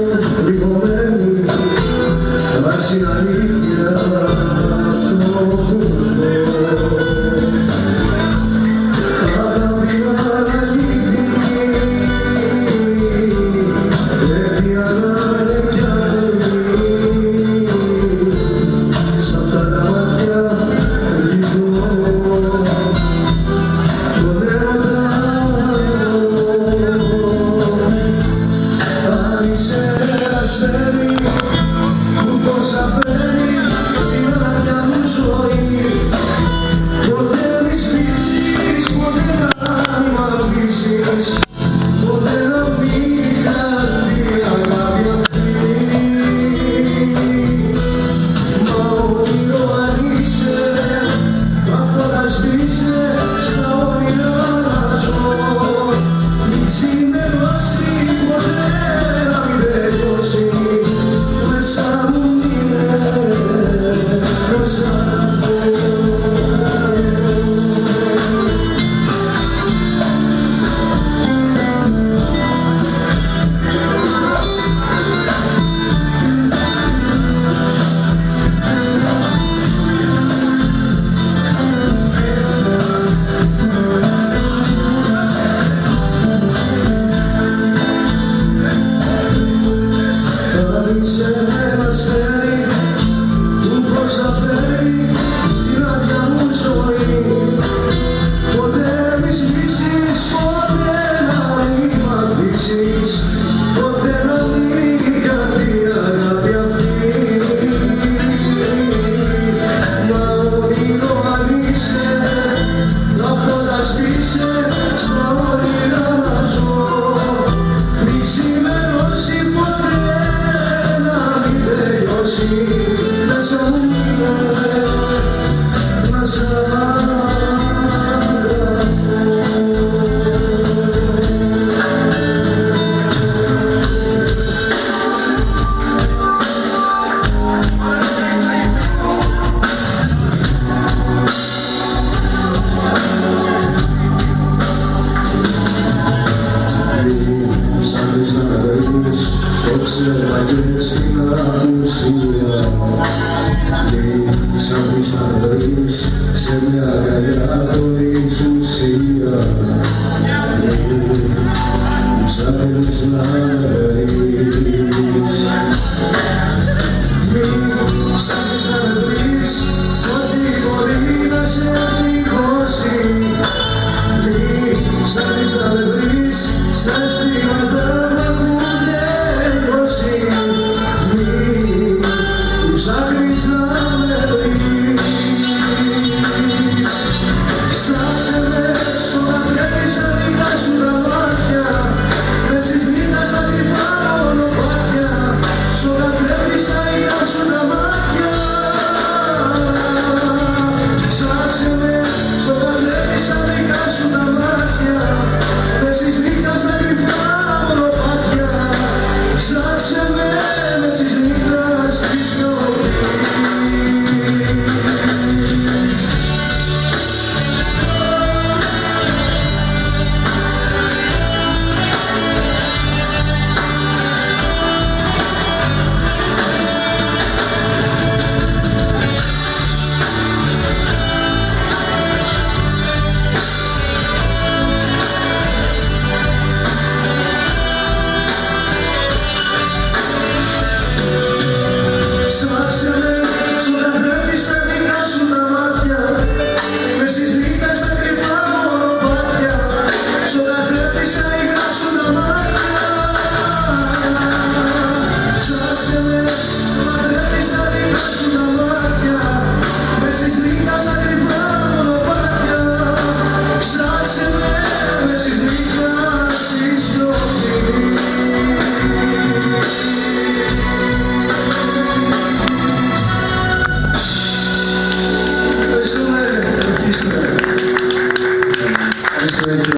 κρυβωμένη, βάσει αλήθεια αυτό που ζω. Αγάπη αναλυτική, πρέπει αναλυτιά δεμή, σ' αυτά τα μάτια κοιτώ τον έρωτα. Αν είσαι αστέρι που φως αφαίνει στην άδεια μου ζωή, ποτέ μη σβήσεις, ποτέ να μ' αφήσεις, ποτέ να μην χαθεί η αγάπη αυτή. Μα όνειρο αν είσαι, αυτό να σβήσε στα όνειρα να ζω. Μη ξημερώσει ποτέ, να μην τελειώσει, μέσα μου είναι, μέσα να ποτέ να μην χαθεί η αγάπη αυτή. Μα όνειρο αν είσαι, αυτό να σβήσε στα όνειρα να ζω. Μη ξημερώσει ποτέ, να μην τελειώσει, μέσα μου είναι, μέσα το ξέρα και στην απουσία. Μη ψάχνεις να βρεις σε μια αγκαλιά χωρίς ουσία. Μη ψάχνεις να βρεις